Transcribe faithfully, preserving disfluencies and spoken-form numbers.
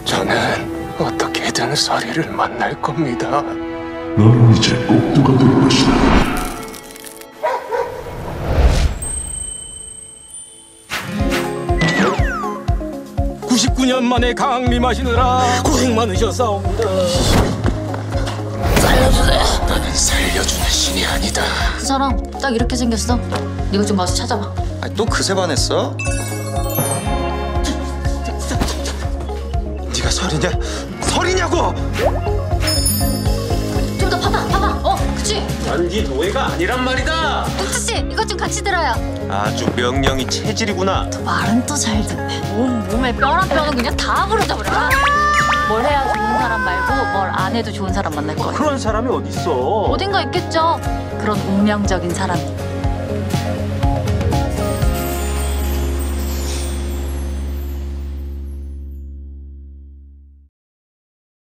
저는 어떻게든 서리를 만날 겁니다. 너는 이제 꼭두가 될 것이다. 구십구 년 만에 강림하시느라 고생 많으셨사옵니다. 살려주세요. 나는 살려주는 신이 아니다. 그 사람 딱 이렇게 생겼어. 네가 좀 가서 찾아봐. 아니, 또 그새 반했어? 네가 설이냐? 설이냐고! 좀 더 봐봐, 봐봐. 어, 그치? 난네 노예가 아니란 말이다. 옥수 씨, 이것 좀 같이 들어요. 아주 명령이 체질이구나. 말은 또 잘 듣네. 온 몸에 뼈 한 뼈는 그냥 다 부러져버려. 뭘 해야 좋은 사람 말고 뭘 안 해도 좋은 사람 만날 거야. 그런 사람이 어딨어? 어딘가 있겠죠. 그런 운명적인 사람.